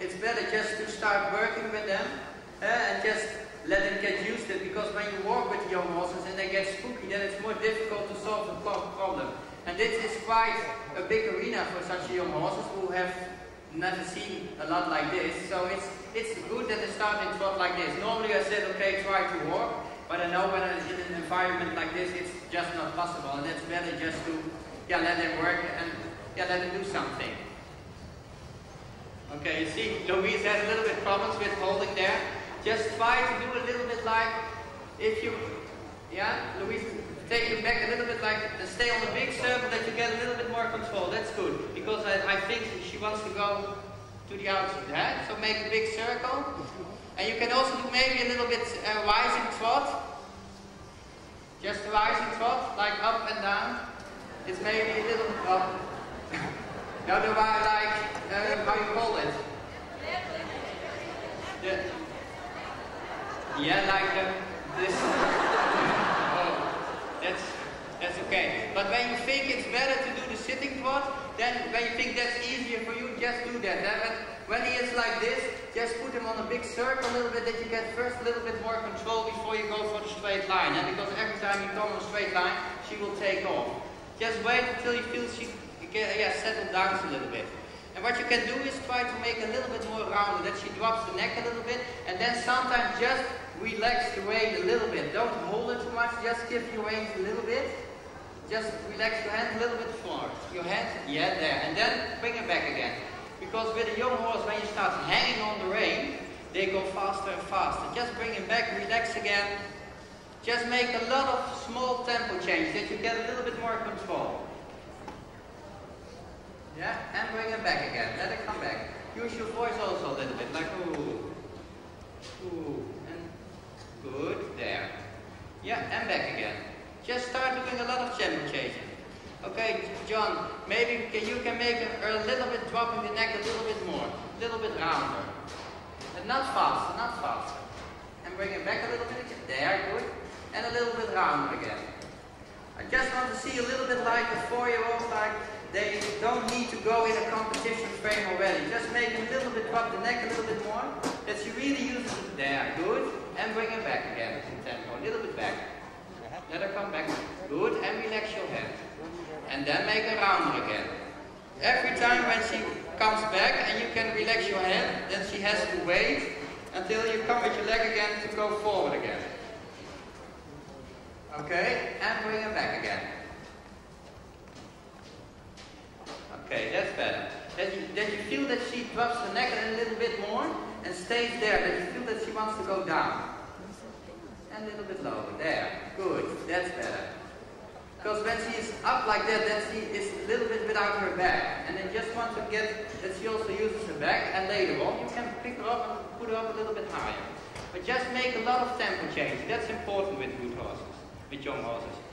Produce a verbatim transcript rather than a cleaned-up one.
it's better just to start working with them uh, and just let them get used to it, because when you walk with young horses and they get spooky, then it's more difficult to solve the problem. And this is quite a big arena for such young horses who have never seen a lot like this. So it's it's good that they start in trot like this. Normally I said, okay, try to walk, but I know when I'm in an environment like this, it's just not possible, and it's better just to yeah let them work and yeah let them do something. Okay, you see, Louise had a little bit problems with holding there. Just try to do a little bit like if you yeah Louise. Take you back a little bit, like uh, stay on the big circle, that you get a little bit more control. That's good, because I, I think she wants to go to the outside. Huh? So make a big circle, and you can also do maybe a little bit uh, rising trot. Just a rising trot, like up and down. It's maybe a little bit up. Now the like uh, how you call it? Yeah, yeah, like uh, this. That's, that's okay. But when you think it's better to do the sitting trot, then when you think that's easier for you, just do that. Then when he is like this, just put him on a big circle a little bit, that you get first a little bit more control before you go for the straight line. And because every time you come on a straight line, she will take off. Just wait until you feel she get, yeah, settle down a little bit. And what you can do is try to make a little bit more rounded, that she drops the neck a little bit, and then sometimes just relax the rein a little bit. Don't hold it too much, just give your reins a little bit. Just relax your hand a little bit forward. Your hand, yeah, there. And then bring it back again. Because with a young horse, when you start hanging on the rein, they go faster and faster. Just bring him back, relax again. Just make a lot of small tempo change, that you get a little bit more control. Yeah, and bring it back again. Let it come back. Use your voice also a little bit, like ooh, ooh, and good, there. Yeah, and back again. Just start doing a lot of tempo changing. Okay, John, maybe you can make a, a little bit dropping the neck a little bit more, a little bit rounder. And not faster, not faster. And bring it back a little bit again. There, good. And a little bit rounder again. I just want to see a little bit like a four-year-old, like they don't need to go in a competition frame already. Just make a little bit, drop the neck a little bit more. That she really uses it there. Good. And bring it back again in tempo. A little bit back. Let her come back. Good. And relax your head. And then make a rounder again. Every time when she comes back and you can relax your head, then she has to wait until you come with your leg again to go forward again. Okay, and bring it back again. Okay, that's better. That you, that you feel that she drops the neck a little bit more and stays there. That you feel that she wants to go down. And a little bit lower. There. Good. That's better. Because when she is up like that, then she is a little bit without her back. And then just want to get that she also uses her back. And later on, you can pick her up and put her up a little bit higher. But just make a lot of tempo change. That's important with good horses, with young horses.